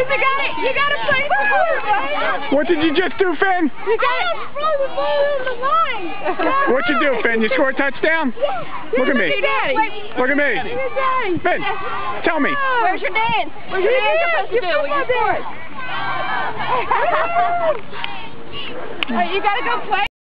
You gotta play the ball, right? What did you just do, Finn? You gotta throw the ball in the line. What'd you do, Finn? You scored a touchdown? Look at me. Look at me. Finn, tell me. Where's your dance? Where's your dance supposed to do? You scored. You gotta go play.